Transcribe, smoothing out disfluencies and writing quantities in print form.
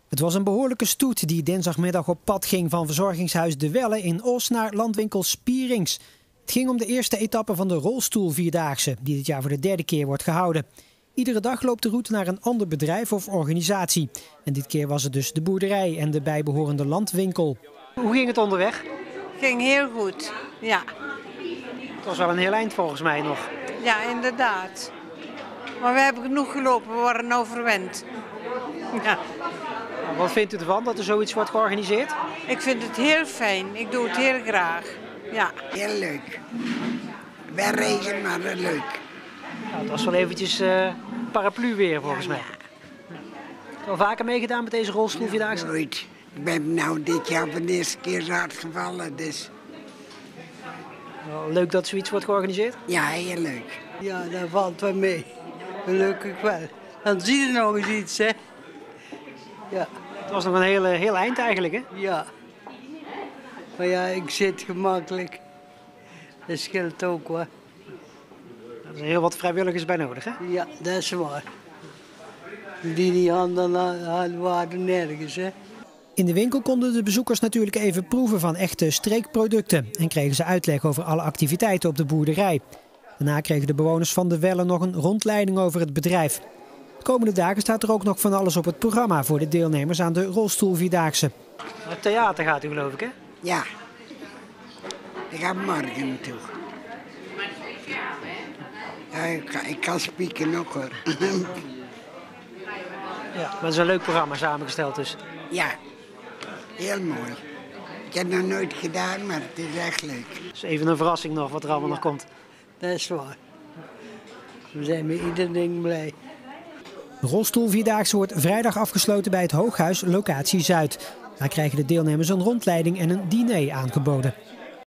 Het was een behoorlijke stoet die dinsdagmiddag op pad ging van verzorgingshuis De Welle in Os naar landwinkel Spierings. Het ging om de eerste etappe van de rolstoelvierdaagse, die dit jaar voor de derde keer wordt gehouden. Iedere dag loopt de route naar een ander bedrijf of organisatie. En dit keer was het dus de boerderij en de bijbehorende landwinkel. Hoe ging het onderweg? Ging heel goed, ja. Het was wel een heel eind volgens mij nog. Ja, inderdaad. Maar we hebben genoeg gelopen, we worden nou verwend. Ja. Wat vindt u ervan dat er zoiets wordt georganiseerd? Ik vind het heel fijn, ik doe het heel graag. Ja. Heel leuk. Bij regen, maar wel leuk. Nou, het was wel eventjes paraplu weer volgens mij. Heb je al vaker meegedaan met deze rolstoelvierdaagse? Nooit. Ik ben nou dit jaar voor de eerste keer zo hard gevallen, dus... Wel leuk dat zoiets wordt georganiseerd? Ja, heel leuk. Ja, dat valt wel mee. Gelukkig wel. Dan zie je nog eens iets, hè. Ja. Het was nog een heel eind eigenlijk, hè? Ja. Maar ja, ik zit gemakkelijk. Dat scheelt ook wel. Er zijn heel wat vrijwilligers bij nodig, hè? Ja, dat is waar. Die niet hadden waren nergens, hè. In de winkel konden de bezoekers natuurlijk even proeven van echte streekproducten en kregen ze uitleg over alle activiteiten op de boerderij. Daarna kregen de bewoners van De Welle nog een rondleiding over het bedrijf. De komende dagen staat er ook nog van alles op het programma voor de deelnemers aan de rolstoelvierdaagse. Het theater gaat u, geloof ik, hè? Ja. Ik ga morgen naartoe. Ja, ik kan spieken nog, hoor. Ja, maar het is een leuk programma samengesteld dus. Ja, heel mooi. Ik heb het nog nooit gedaan, maar het is echt leuk. Dus even een verrassing nog wat er allemaal nog komt. Dat is waar. We zijn met iedereen blij. De rolstoelvierdaagse wordt vrijdag afgesloten bij het Hooghuis, locatie Zuid. Daar krijgen de deelnemers een rondleiding en een diner aangeboden.